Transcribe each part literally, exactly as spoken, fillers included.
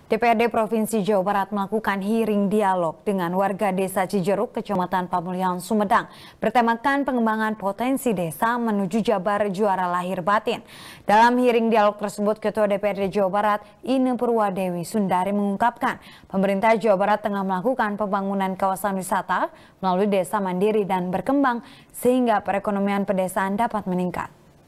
D P R D Provinsi Jawa Barat melakukan hearing dialog dengan warga Desa Cijeruk, Kecamatan Pamulihan, Sumedang, bertemakan pengembangan potensi desa menuju Jabar Juara Lahir Batin. Dalam hearing dialog tersebut, Ketua D P R D Jawa Barat, Ine Purwadewi Sundari, mengungkapkan pemerintah Jawa Barat tengah melakukan pembangunan kawasan wisata melalui desa mandiri dan berkembang sehingga perekonomian pedesaan dapat meningkat.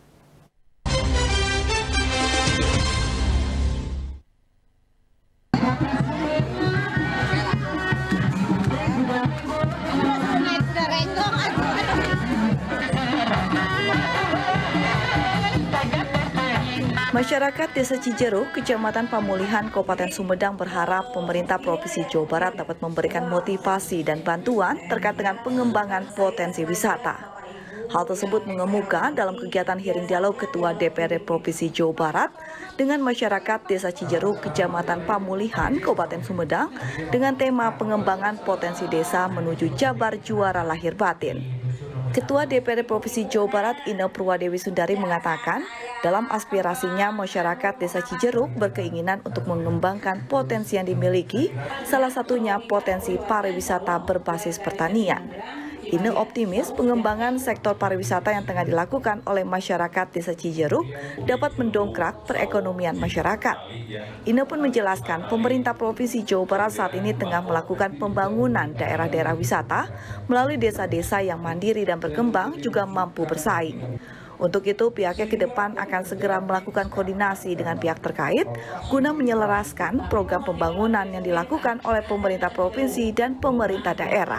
Masyarakat Desa Cijeruk, Kecamatan Pamulihan, Kabupaten Sumedang berharap pemerintah Provinsi Jawa Barat dapat memberikan motivasi dan bantuan terkait dengan pengembangan potensi wisata. Hal tersebut mengemuka dalam kegiatan hearing dialog Ketua D P R D Provinsi Jawa Barat dengan masyarakat Desa Cijeruk, Kecamatan Pamulihan, Kabupaten Sumedang dengan tema pengembangan potensi desa menuju Jabar Juara Lahir Batin. Ketua D P R D Provinsi Jawa Barat, Ine Purwadewi Sundari, mengatakan dalam aspirasinya masyarakat Desa Cijeruk berkeinginan untuk mengembangkan potensi yang dimiliki, salah satunya potensi pariwisata berbasis pertanian. Ine optimis pengembangan sektor pariwisata yang tengah dilakukan oleh masyarakat Desa Cijeruk dapat mendongkrak perekonomian masyarakat. Ine pun menjelaskan pemerintah Provinsi Jawa Barat saat ini tengah melakukan pembangunan daerah-daerah wisata melalui desa-desa yang mandiri dan berkembang juga mampu bersaing. Untuk itu, pihaknya ke depan akan segera melakukan koordinasi dengan pihak terkait guna menyelaraskan program pembangunan yang dilakukan oleh pemerintah provinsi dan pemerintah daerah.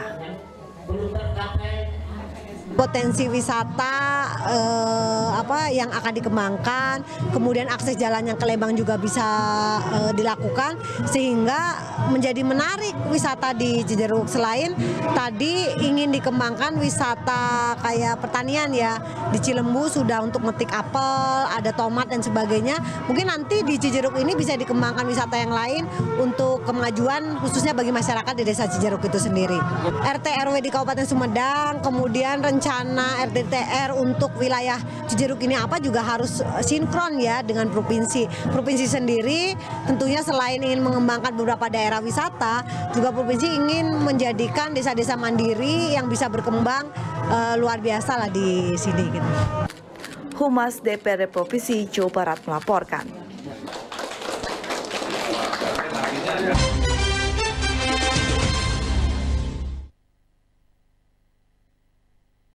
Potensi wisata eh, apa yang akan dikembangkan, kemudian akses jalan yang ke Lembang juga bisa eh, dilakukan sehingga menjadi menarik wisata di Cijeruk. Selain tadi ingin dikembangkan wisata kayak pertanian ya, di Cilembu sudah untuk metik apel, ada tomat dan sebagainya. Mungkin nanti di Cijeruk ini bisa dikembangkan wisata yang lain untuk kemajuan khususnya bagi masyarakat di Desa Cijeruk itu sendiri. R T R W di Kabupaten Sumedang, kemudian rencana Rencana R D T R untuk wilayah Cijeruk ini apa juga harus sinkron ya dengan provinsi. Provinsi sendiri tentunya selain ingin mengembangkan beberapa daerah wisata, juga provinsi ingin menjadikan desa-desa mandiri yang bisa berkembang uh, luar biasa lah di sini gitu. Humas D P R D Provinsi Jawa Barat melaporkan.